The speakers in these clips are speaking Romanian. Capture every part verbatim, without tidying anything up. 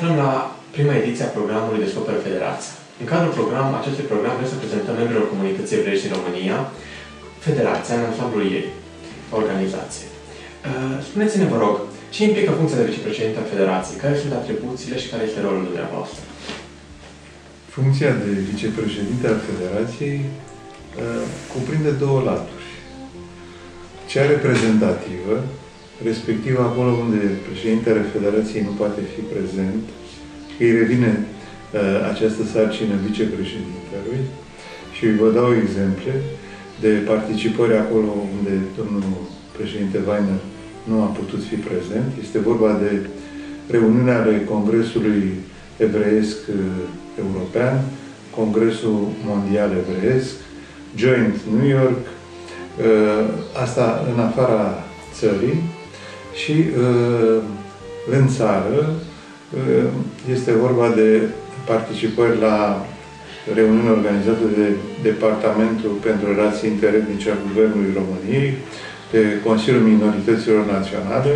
aflăm la prima ediție a programului Descoperă Federația. În cadrul program, acestui program vrem să prezentăm membrilor comunității evreiești din România Federația în ansamblul ei, organizație. Spuneți-ne, vă rog, ce implică funcția de vicepreședinte al Federației? Care sunt atribuțiile și care este rolul dumneavoastră? Funcția de vicepreședinte al Federației uh, cuprinde două laturi. Cea reprezentativă, respectiv acolo unde președintele Federației nu poate fi prezent, îi revine uh, această sarcină vicepreședintelui și vă dau exemple de participări acolo unde domnul președinte Weiner nu a putut fi prezent. Este vorba de reuniunea ale Congresului Evreiesc European, Congresul Mondial Evreiesc, Joint New York, asta în afara țării și în țară este vorba de participări la reuniuni organizate de Departamentul pentru Relații Interetnice al Guvernului României, de Consiliul Minorităților Naționale.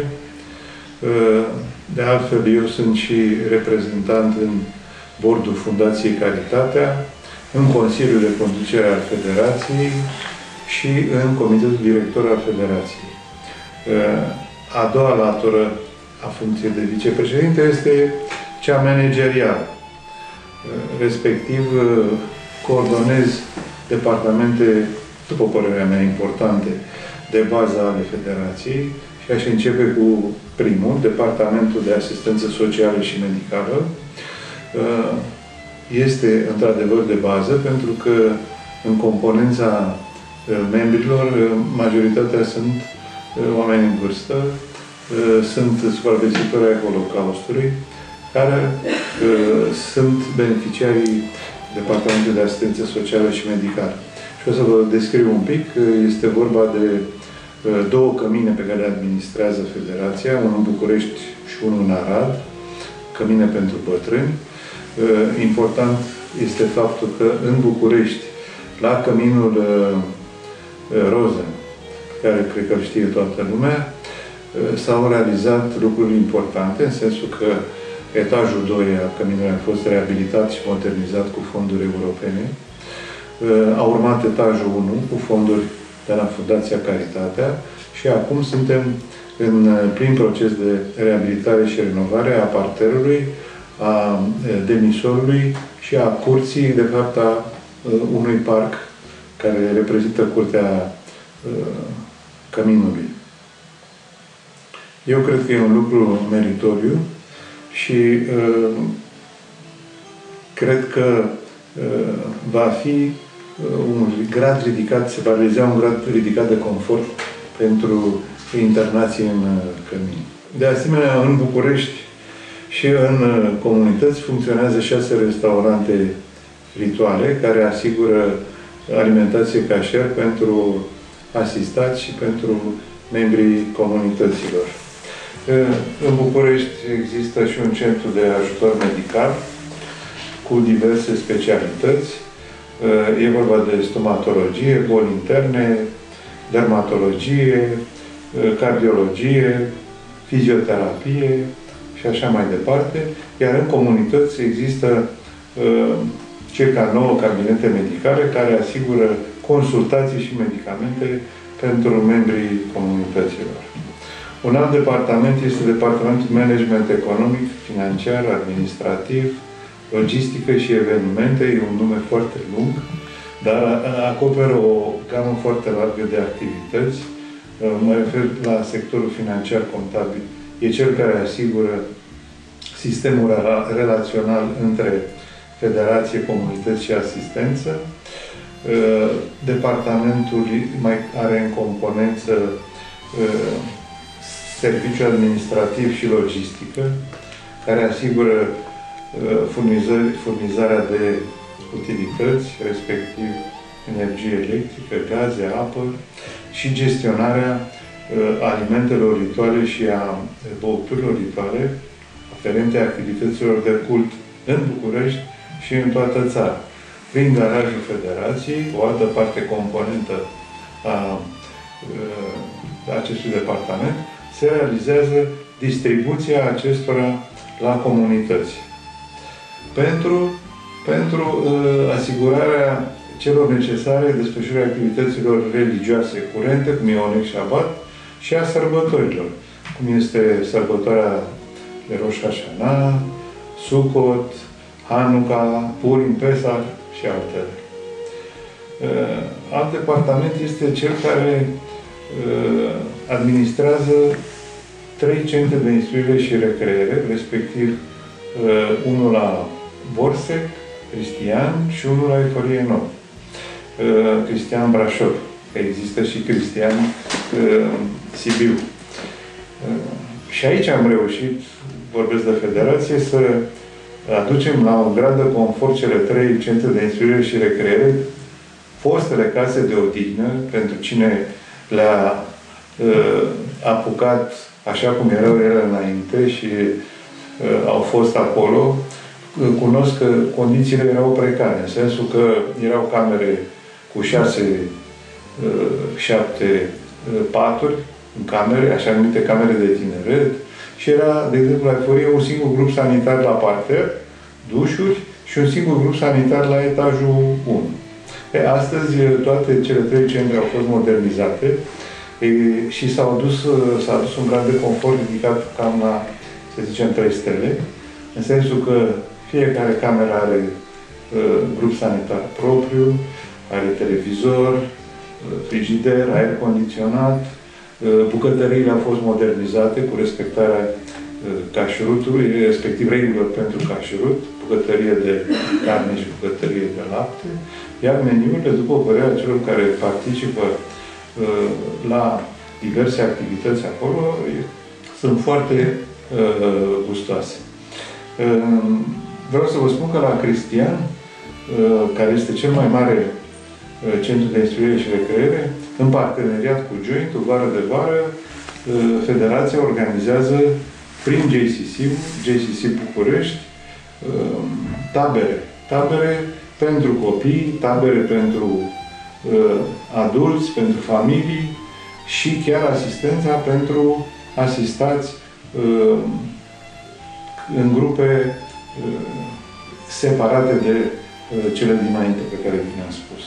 De altfel, eu sunt și reprezentant în bordul Fundației Caritatea, în Consiliul de Conducere al Federației și în Comitetul Director al Federației. A doua latură a funcției de vicepreședinte este cea managerială. Respectiv, coordonez departamente, după părerea mea, importante de bază ale Federației și aș începe cu primul, Departamentul de Asistență Socială și Medicală. Este într-adevăr de bază pentru că în componența membrilor, majoritatea sunt oameni în vârstă, sunt supraviețuitori ai Holocaustului, care sunt beneficiarii Departamentului de Asistență Socială și Medicală. Și o să vă descriu un pic. Este vorba de două cămine pe care le administrează Federația, unul în București și unul în Arad, cămine pentru bătrâni. Important este faptul că în București, la căminul Rosen, care cred că știe toată lumea, s-au realizat lucruri importante, în sensul că etajul doi al căminului a fost reabilitat și modernizat cu fonduri europene. A urmat etajul unu cu fonduri de la Fundația Caritatea și acum suntem în plin proces de reabilitare și renovare a parterului, a demisorului și a curții, de fapt, a unui parc care reprezintă curtea căminului. Eu cred că e un lucru meritoriu și uh, cred că uh, va fi uh, un grad ridicat, se va realiza un grad ridicat de confort pentru internații în uh, cămin. De asemenea, în București și în uh, comunități funcționează șase restaurante rituale care asigură alimentație cașer pentru asistați și pentru membrii comunităților. În București există și un centru de ajutor medical cu diverse specialități. E vorba de stomatologie, boli interne, dermatologie, cardiologie, fizioterapie și așa mai departe. Iar în comunități există circa nouă cabinete medicale care asigură consultații și medicamente pentru membrii comunităților. Un alt departament este Departamentul Management Economic, Financiar, Administrativ, Logistică și Evenimente. E un nume foarte lung, dar acoperă o gamă foarte largă de activități. Mă refer la sectorul financiar contabil. E cel care asigură sistemul relațional între Federație, Comunități și Asistență. Departamentul mai are în componență serviciu administrativ și logistică, care asigură furnizarea de utilități, respectiv energie electrică, gaze, apă și gestionarea alimentelor rituale și a băuturilor rituale aferente activităților de cult în București și în toată țara. Prin garajul Federației, o altă parte componentă a acestui departament, se realizează distribuția acestora la comunități. Pentru, pentru uh, asigurarea celor necesare desfășurării activităților religioase curente, cum e Oneg Shabbat, și a sărbătorilor, cum este sărbătoarea de Rosh Hashanah, Sukkot, Hanukkah, Purim, Pesach și altele. Uh, alt departament este cel care uh, administrează trei centre de instruire și recreere, respectiv uh, unul la Borsec, Cristian, și unul la Eforie Nouă, uh, Cristian Brașov. Există și Cristian uh, Sibiu. Uh, și aici am reușit, vorbesc de federație, să aducem la un grad de confort cele trei centre de instruire și recreere, fostele case de odihnă, pentru cine le-a uh, apucat așa cum erau ele înainte și uh, au fost acolo, uh, cunosc că condițiile erau precare, în sensul că erau camere cu șase, uh, șapte uh, paturi în camere, așa numite camere de tineret, și era, de exemplu, la Eforie, un singur grup sanitar la parter, dușuri, și un singur grup sanitar la etajul unu. E, astăzi, toate cele trei centre au fost modernizate e, și s-a adus, adus un grad de confort ridicat cam la, să zicem, trei stele, în sensul că fiecare cameră are uh, grup sanitar propriu, are televizor, uh, frigider, aer condiționat, uh, bucătăriile au fost modernizate cu respectarea uh, cașrutului, respectiv regulilor pentru cașrut, bucătărie de carne și bucătărie de lapte, iar meniurile, după părerea celor care participă uh, la diverse activități acolo, sunt foarte uh, gustoase. Uh, vreau să vă spun că la Cristian, uh, care este cel mai mare uh, centru de instruire și recreere, în parteneriat cu Joint-ul, vară de vară, uh, Federația organizează prin J C C, J C C București, uh, tabere. Tabere pentru copii, tabere pentru uh, adulți, pentru familii și chiar asistența pentru asistați uh, în grupe uh, separate de uh, cele dinainte pe care vi le-am spus.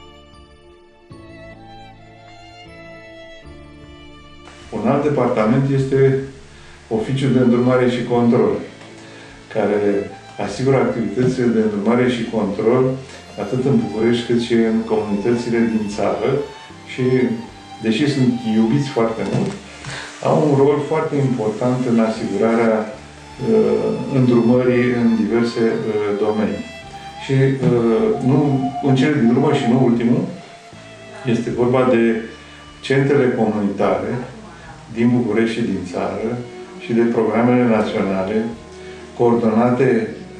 Un alt departament este Oficiul de Îndrumare și Control, care asigură activitățile de îndrumare și control atât în București cât și în comunitățile din țară și, deși sunt iubiți foarte mult, au un rol foarte important în asigurarea uh, îndrumării în diverse uh, domenii. Și uh, nu, în cele din urmă și nu ultimul, este vorba de centrele comunitare din București și din țară și de programele naționale coordonate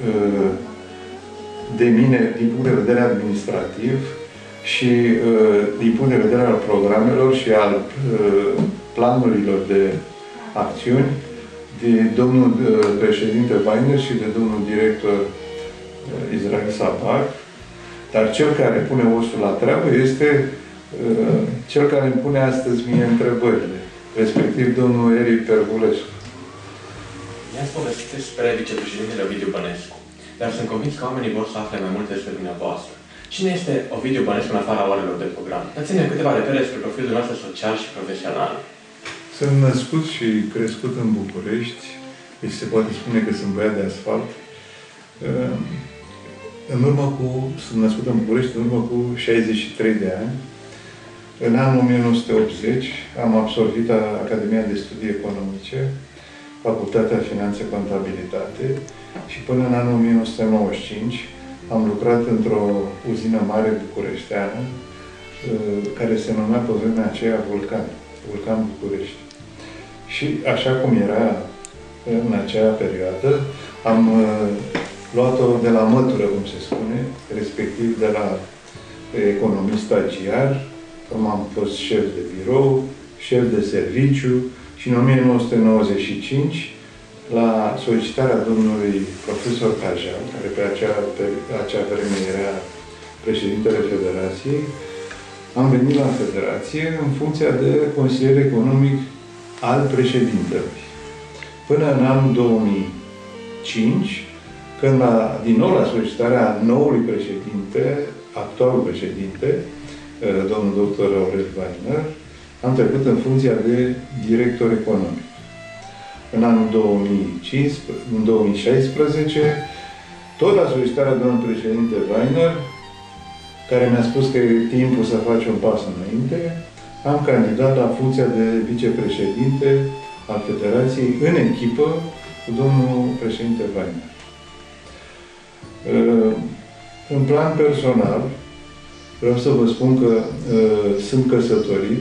de mine din punct de vedere administrativ și din punct de vedere al programelor și al planurilor de acțiuni de domnul președinte Weiner și de domnul director Israel Sabar. Dar cel care pune osul la treabă este cel care îmi pune astăzi mie întrebările, respectiv domnul Eric Pervulescu. Ne-ați povestit despre vicepreședintele Ovidiu Bănescu, dar sunt convins că oamenii vor să afle mai multe despre dumneavoastră. Cine este Ovidiu Bănescu în afara orelor de program? Dați-ne câteva repere despre profilul nostru social și profesional. Sunt născut și crescut în București, deci se poate spune că sunt băiat de asfalt. În urmă cu, sunt născut în București în urmă cu șaizeci și trei de ani. În anul o mie nouă sute optzeci am absolvit Academia de Studii Economice, Facultatea Finanțe Contabilitate și până în anul o mie nouă sute nouăzeci și cinci am lucrat într-o uzină mare bucureșteană care se numea pe vremea aceea Vulcan, Vulcan București. Și așa cum era în acea perioadă, am luat-o de la mătură, cum se spune, respectiv de la economist stagiar, am fost șef de birou, șef de serviciu și în o mie nouă sute nouăzeci și cinci, la solicitarea domnului profesor Cajal, care pe acea, pe acea vreme era președintele Federației, am venit la Federație în funcția de consilier economic al președintelui. până în anul două mii cinci, când la, din nou la solicitarea noului președinte, actualul președinte, domnul doctor Aurel Weiner, am trecut în funcția de director economic. În anul două mii cincisprezece, în două mii șaisprezece, tot la solicitarea domnului președinte Weiner, care mi-a spus că e timpul să faci un pas înainte, am candidat la funcția de vicepreședinte al Federației în echipă cu domnul președinte Weiner. În plan personal, vreau să vă spun că uh, sunt căsătorit,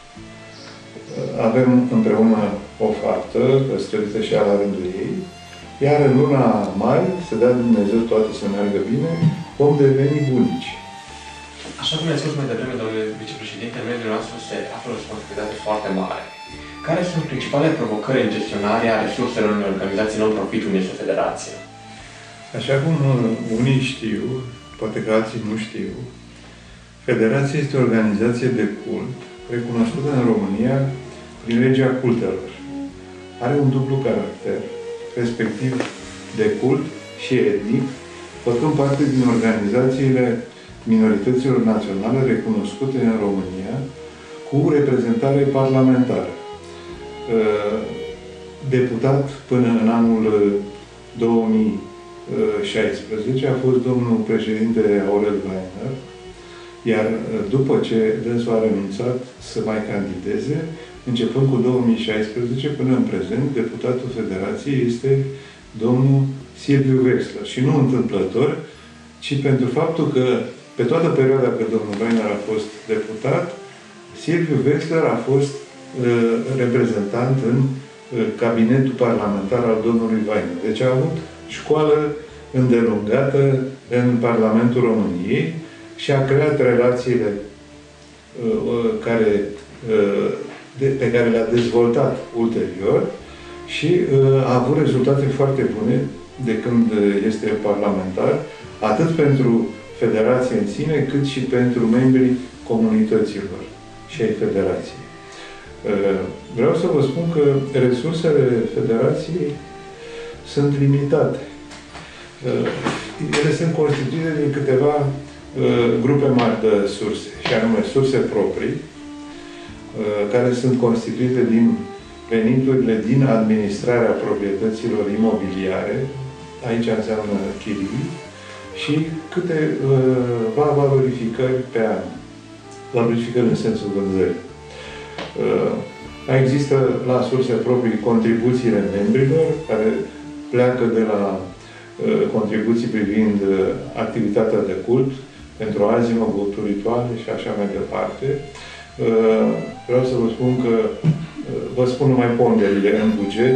avem împreună o faptă, căsătorită și ea la rândul ei, iar în luna mai, să dea Dumnezeu toate să meargă bine, vom deveni bunici. Așa cum ai spus mai devreme, domnule vicepreședinte, în mediul nostru se află o responsabilitate foarte mare. Care sunt principalele provocări în gestionarea resurselor în organizații non-profit, cum este Federația? Așa cum unii știu, poate că alții nu știu, Federația este o organizație de cult recunoscută în România prin legea cultelor. Are un dublu caracter, respectiv de cult și etnic, făcând parte din organizațiile minorităților naționale recunoscute în România cu reprezentare parlamentară. Deputat până în anul două mii șaisprezece a fost domnul președinte Aurel Weiner, iar după ce dânsul a renunțat să mai candideze, începând cu două mii șaisprezece până în prezent, deputatul Federației este domnul Silviu Wexler. Și nu întâmplător, ci pentru faptul că pe toată perioada când domnul Weiner a fost deputat, Silviu Wexler a fost uh, reprezentant în uh, cabinetul parlamentar al domnului Weiner. Deci a avut școală îndelungată în Parlamentul României și a creat relațiile uh, care, uh, de, pe care le-a dezvoltat ulterior și uh, a avut rezultate foarte bune de când este parlamentar, atât pentru Federație în sine, cât și pentru membrii comunităților și ai Federației. Vreau să vă spun că resursele Federației sunt limitate. Ele sunt constituite din câteva grupe mari de surse, și anume surse proprii, care sunt constituite din veniturile din administrarea proprietăților imobiliare, aici înseamnă chirii, și câteva valorificări pe an. Valorificări în sensul vânzării. Există la surse proprii contribuțiile membrilor, care pleacă de la contribuții privind activitatea de cult, pentru azimă, băuturi rituale și așa mai departe. Vreau să vă spun că, vă spun numai ponderile în buget,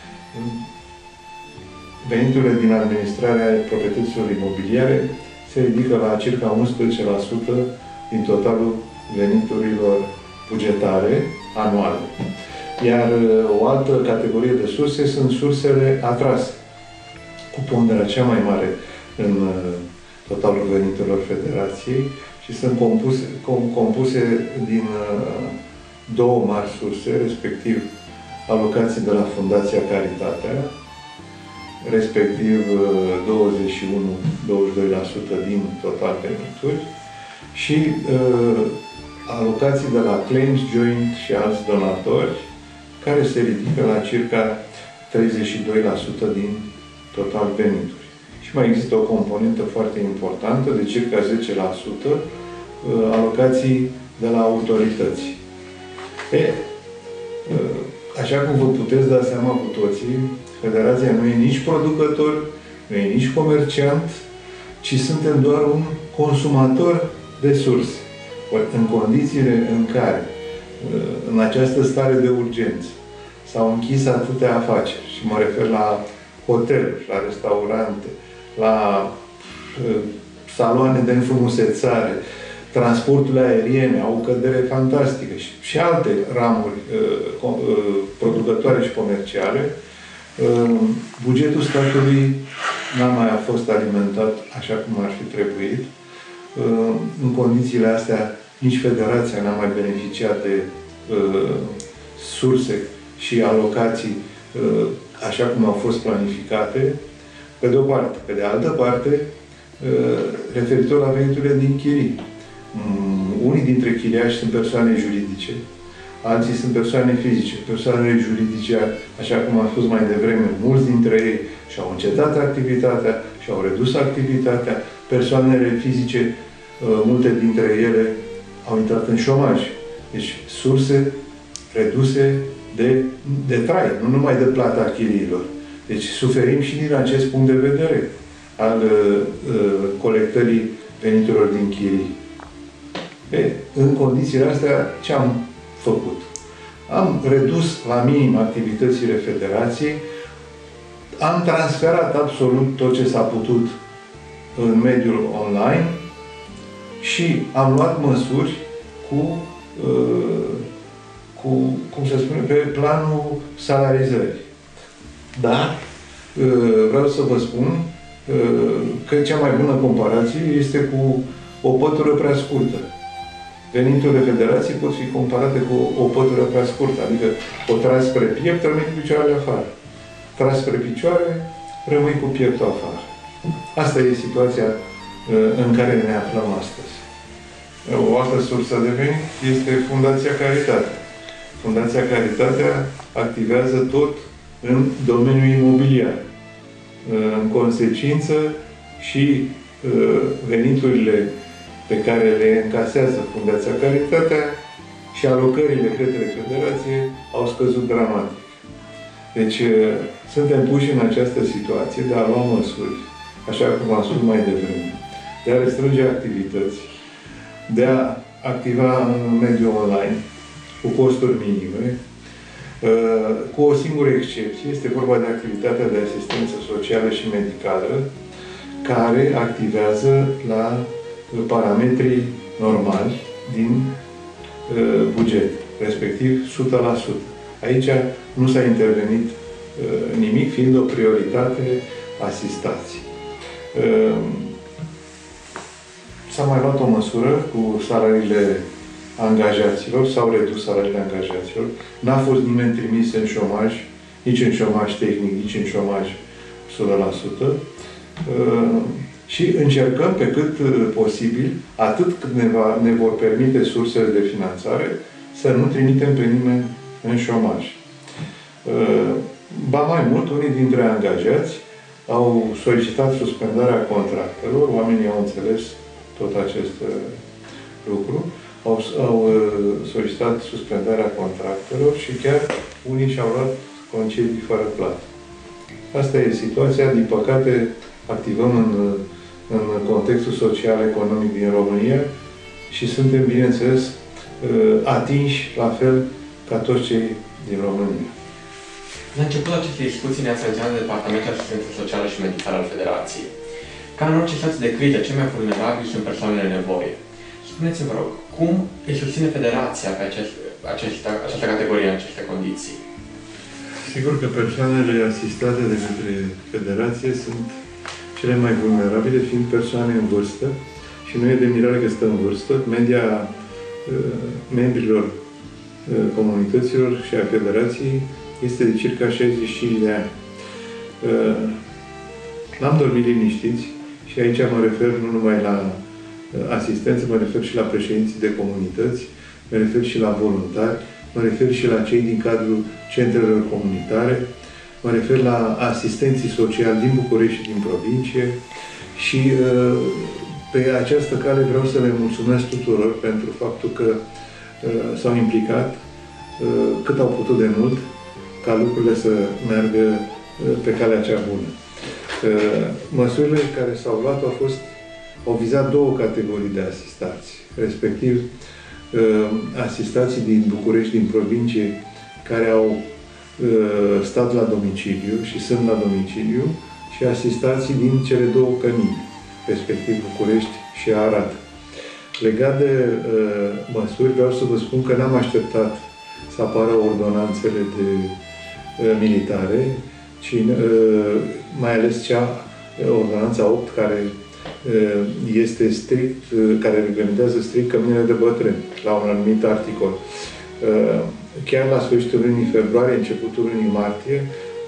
veniturile din administrarea proprietăților imobiliare se ridică la circa unsprezece la sută din totalul veniturilor bugetare anuale. Iar o altă categorie de surse sunt sursele atrase, cu ponderea cea mai mare în totalul veniturilor Federației și sunt compuse, com, compuse din două mari surse, respectiv alocații de la Fundația Caritatea, respectiv douăzeci și unu - douăzeci și doi la sută din total venituri, și uh, alocații de la Claims Joint și alți donatori, care se ridică la circa treizeci și doi la sută din total venituri. Și mai există o componentă foarte importantă, de circa zece la sută, uh, alocații de la autorități. E, uh, așa cum vă puteți da seama cu toții, Federația nu e nici producător, nu e nici comerciant, ci suntem doar un consumator de surse. În condițiile în care, în această stare de urgență, s-au închis atâtea afaceri, și mă refer la hoteluri, la restaurante, la saloane de înfrumusețare, transporturile aeriene au o cădere fantastică și, și alte ramuri producătoare și comerciale, bugetul statului n-a mai fost alimentat așa cum ar fi trebuit. În condițiile astea, nici Federația n-a mai beneficiat de surse și alocații așa cum au fost planificate, pe de o parte. Pe de altă parte, referitor la veniturile din chirii. Unii dintre chiriași sunt persoane juridice, alții sunt persoane fizice. Persoanele juridice, așa cum am spus mai devreme, mulți dintre ei și-au încetat activitatea, și-au redus activitatea. Persoanele fizice, multe dintre ele au intrat în șomaj. Deci, surse reduse de, de trai, nu numai de plata chiriilor. Deci, suferim și din acest punct de vedere al uh, colectării veniturilor din chirii. E, în condițiile astea, ce am făcut? Am redus la minim activitățile federației, am transferat absolut tot ce s-a putut în mediul online și am luat măsuri cu, uh, cu cum se spune, pe planul salarizării. Dar uh, vreau să vă spun că cea mai bună comparație este cu o pătură prea scurtă. Veniturile federației pot fi comparate cu o pătură prea scurtă, adică o tragi spre piept, rămâi cu picioarele afară. Tragi spre picioare, rămâi cu pieptul afară. Asta e situația în care ne aflăm astăzi. O altă sursă de venit este Fundația Caritate. Fundația Caritatea activează tot în domeniul imobiliar. În consecință și veniturile pe care le încasează Fundația Caritatea și alocările către Federație au scăzut dramatic. Deci suntem puși în această situație de a lua măsuri, așa cum am spus mai devreme, de a restrânge activități, de a activa în mediul online cu costuri minime, cu o singură excepție. Este vorba de activitatea de asistență socială și medicală, care activează la parametrii normali din buget, respectiv o sută la sută. Aici nu s-a intervenit nimic, fiind o prioritate asistați. S-a mai luat o măsură cu salariile angajaților, s-au redus salariile angajaților. N-a fost nimeni trimis în șomaj, nici în șomaj tehnic, nici în șomaj o sută la sută. Și încercăm pe cât posibil, atât cât ne, va, ne vor permite sursele de finanțare, să nu trimitem pe nimeni în șomaj. Ba mai mult, unii dintre angajați au solicitat suspendarea contractelor, oamenii au înțeles tot acest lucru, au, au solicitat suspendarea contractelor și chiar unii și-au luat concedii fără plată. Asta e situația. Din păcate, activăm în, în contextul social-economic din România și suntem, bineînțeles, atinși la fel ca toți cei din România. La începutul acestei discuții ne-ați menționat de Departamentul de Asistență Socială și Medicală al Federației. Ca în orice situație de criză, cei mai vulnerabili sunt persoanele în nevoie. Spuneți-mi, vă rog, cum îi susține Federația pe acest, acesta, această categorie, în aceste condiții? Sigur că persoanele asistate de către Federație sunt cele mai vulnerabile, fiind persoane în vârstă, și nu e de mirare că stă în vârstă. Media uh, membrilor uh, comunităților și a Federației este de circa șaizeci și cinci de ani. Uh, N-am dormit liniștiți și aici mă refer nu numai la asistență, mă refer și la președinții de comunități, mă refer și la voluntari, mă refer și la cei din cadrul centrelor comunitare, mă refer la asistenții sociali din București și din provincie și pe această cale vreau să le mulțumesc tuturor pentru faptul că s-au implicat cât au putut de mult ca lucrurile să meargă pe calea cea bună. Măsurile care s-au luat au fost, au vizat două categorii de asistați, respectiv asistații din București, din provincie, care au stat la domiciliu și sunt la domiciliu, și asistații din cele două cămini, respectiv București și Arad. Legat de uh, măsuri, vreau să vă spun că n-am așteptat să apară ordonanțele de uh, militare, ci uh, mai ales cea, ordonanța opt, care uh, este strict, uh, care reglementează strict căminele de bătrâni, la un anumit articol. Uh, chiar la sfârșitul lunii februarie, începutul lunii martie,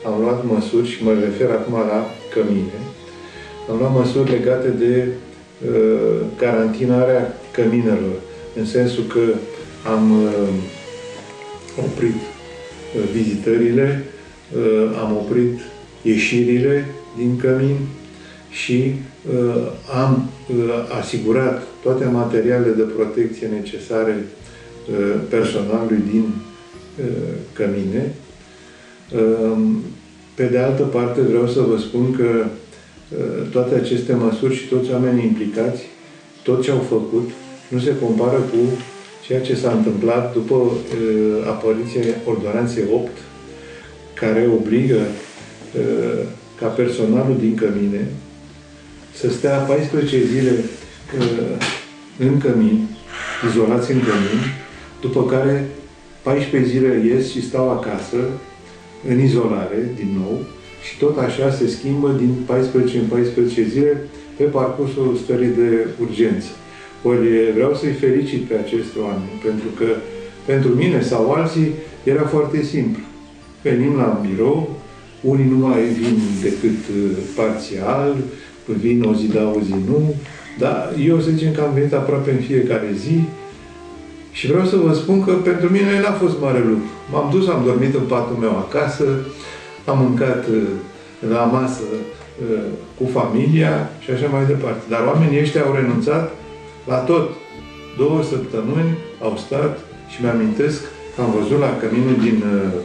am luat măsuri, și mă refer acum la cămine, am luat măsuri legate de uh, carantinarea căminelor, în sensul că am uh, oprit uh, vizitările, uh, am oprit ieșirile din cămin și uh, am uh, asigurat toate materialele de protecție necesare uh, personalului din uh, cămine. Uh, pe de altă parte, vreau să vă spun că uh, toate aceste măsuri și toți oamenii implicați, tot ce au făcut, nu se compară cu ceea ce s-a întâmplat după uh, apariția Ordonanței opt, care obligă uh, ca personalul din cămine să stea paisprezece zile uh, în cămin, izolați în cămin, după care paisprezece zile ies și stau acasă, în izolare, din nou, și tot așa se schimbă din paisprezece în paisprezece zile pe parcursul stării de urgență. Ori vreau să-i felicit pe aceste oameni, pentru că pentru mine sau alții era foarte simplu. Venim la birou, unii nu mai vin decât parțial, vin o zi da, o zi nu, dar eu să zicem că am venit aproape în fiecare zi și vreau să vă spun că pentru mine n-a fost mare lucru. M-am dus, am dormit în patul meu acasă, am mâncat la masă cu familia și așa mai departe. Dar oamenii ăștia au renunțat la tot. Două săptămâni au stat și mi-amintesc că am văzut la căminul din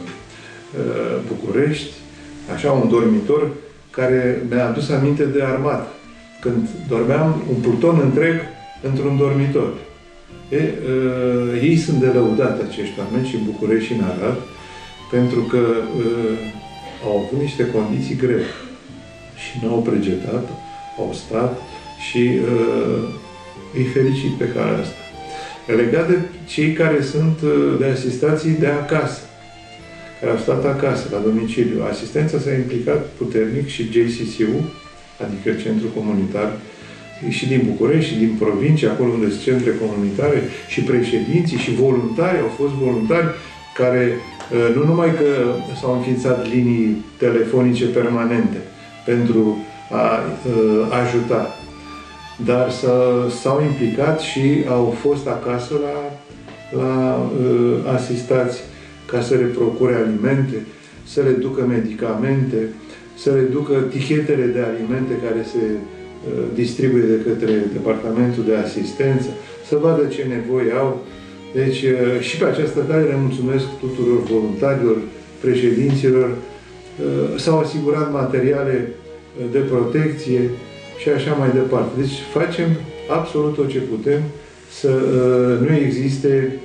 București, așa un dormitor care mi-a adus aminte de armată. Când dormeam un pluton întreg într-un dormitor. E, uh, ei sunt de lăudat, acești oameni, și în București și în Arad, pentru că uh, au avut niște condiții grele și n-au pregetat, au stat și uh, îi felicit pe calea asta. Legat de cei care sunt uh, de asistații de acasă, care au stat acasă, la domiciliu, asistența s-a implicat puternic și J C C U, adică Centrul Comunitar, și din București, și din provincie, acolo unde sunt centre comunitare, și președinții, și voluntari, au fost voluntari care nu numai că s-au înființat linii telefonice permanente pentru a ajuta, dar s-au implicat și au fost acasă la, la asistați ca să le procure alimente, să le ducă medicamente, să le ducă tichetele de alimente care se distribuie de către Departamentul de Asistență, să vadă ce nevoi au. Deci, și pe această cale le mulțumesc tuturor voluntarilor, președinților. S-au asigurat materiale de protecție și așa mai departe. Deci, facem absolut tot ce putem să nu existe,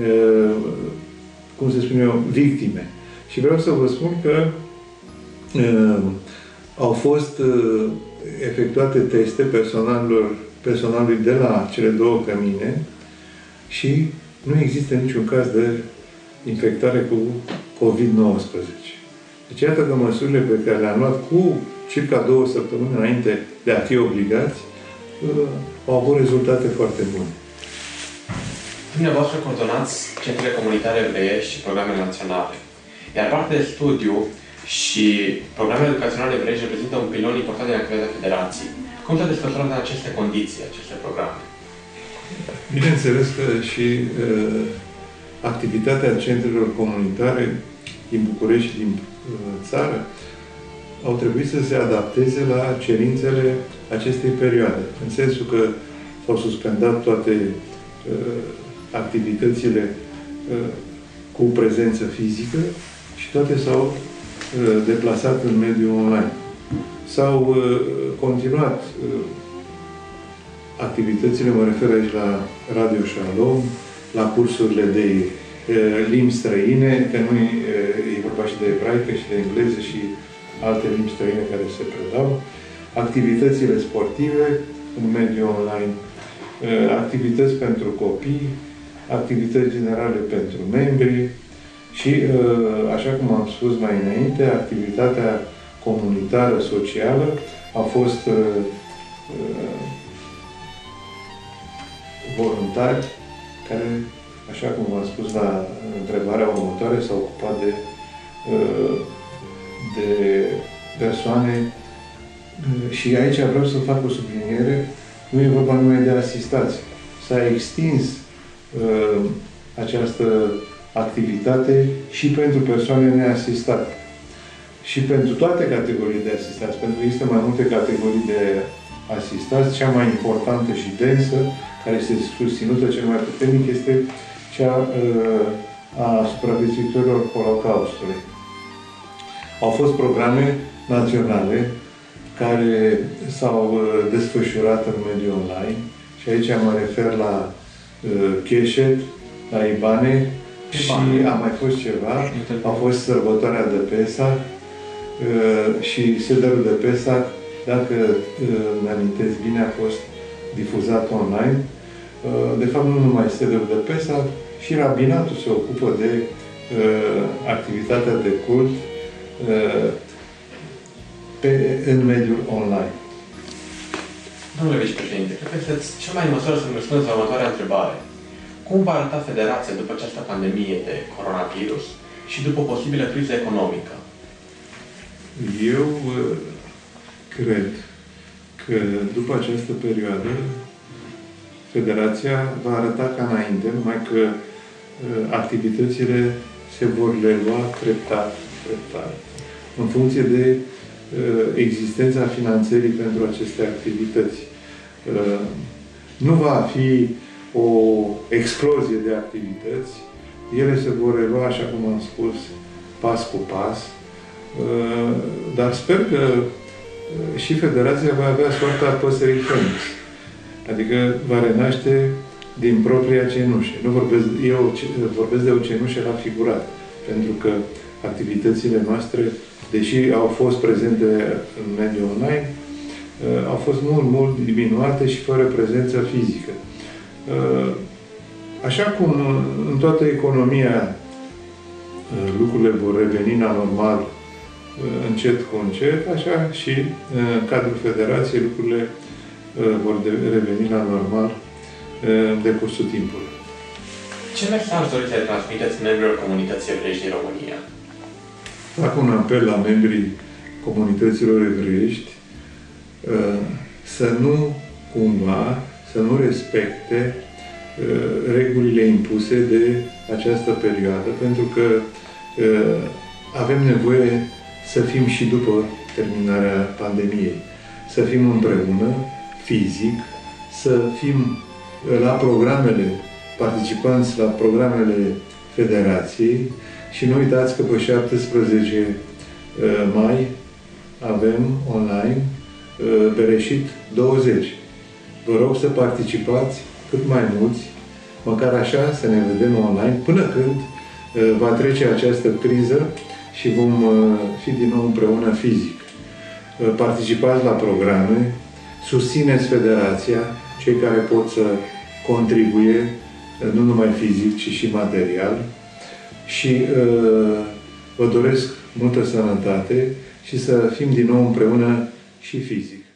cum se spune eu, victime. Și vreau să vă spun că au fost efectuate teste personalului, personalului de la cele două cămine și nu există niciun caz de infectare cu COVID nouăsprezece. Deci iată că măsurile pe care le-am luat cu circa două săptămâni înainte de a fi obligați au avut rezultate foarte bune. Dumneavoastră coordonați centrele comunitare evreiești și programele naționale. Iar parte de studiu și programele educaționale evreiești reprezintă un pilon important din activitatea Federației. Cum s-a desfășurat în aceste condiții, aceste programe? Bineînțeles că și uh, activitatea centrelor comunitare din București și din uh, țară au trebuit să se adapteze la cerințele acestei perioade. În sensul că s-au suspendat toate uh, activitățile uh, cu prezență fizică și toate s-au deplasat în mediul online. S-au uh, continuat uh, activitățile, mă refer aici la Radio Shalom, la cursurile de uh, limbi străine, că nu e, e vorba și de ebraică și de engleză și alte limbi străine care se predau, activitățile sportive în mediul online, uh, activități pentru copii, activități generale pentru membri, și, așa cum am spus mai înainte, activitatea comunitară, socială, a fost voluntari care, așa cum v-am spus la întrebarea următoare, s-au ocupat de de persoane și aici vreau să fac o subliniere, nu e vorba numai de asistați. S-a extins uh, această activitate și pentru persoane neasistate. Și pentru toate categoriile de asistați, pentru că există mai multe categorii de asistați, cea mai importantă și densă, care este susținută cel mai puternic, este cea uh, a supraviețuitorilor Holocaustului. Au fost programe naționale care s-au uh, desfășurat în mediul online și aici mă refer la uh, Chesed, la Ibane și a mai fost ceva, a fost sărbătoarea de Pesach uh, și sederul de Pesach, dacă uh, îmi amintesc bine, a fost difuzat online. Uh, de fapt, nu numai sederul de Pesach, și rabinatul se ocupă de uh, activitatea de cult uh, pe, în mediul online. Domnule vicepreședinte, cred că sunteți cel mai în măsură să-mi răspundeți la următoarea întrebare. Cum va arăta Federația după această pandemie de coronavirus și după o posibilă criză economică? Eu uh, cred că după această perioadă Federația va arăta ca înainte, numai că uh, activitățile se vor lua treptat, treptat, în funcție de uh, existența finanțării pentru aceste activități. Uh, nu va fi o explozie de activități, ele se vor relua, așa cum am spus, pas cu pas, uh, dar sper că uh, și Federația va avea soarta păsării Fenix. Adică va renaște din propria cenușă. Nu vorbesc, eu vorbesc de o cenușă la figurat, pentru că activitățile noastre, deși au fost prezente în mediul online, au fost mult, mult diminuate și fără prezență fizică. Așa cum în toată economia lucrurile vor reveni la normal încet cu încet, așa și în cadrul Federației lucrurile vor reveni la normal în decursul timpului. Ce mesaj doriți să transmiteți membrilor comunității evreiești din România? Fac un apel la membrii comunităților evreiești să nu cumva, să nu respecte regulile impuse de această perioadă, pentru că avem nevoie să fim și după terminarea pandemiei. Să fim împreună, fizic, să fim la programele, participanți la programele Federației și nu uitați că pe șaptesprezece mai avem online Bereșit douăzeci. Vă rog să participați cât mai mulți, măcar așa să ne vedem online, până când va trece această criză și vom fi din nou împreună fizic. Participați la programe, susțineți Federația, cei care pot să contribuie, nu numai fizic, ci și material. Și uh, vă doresc multă sănătate și să fim din nou împreună și fizic.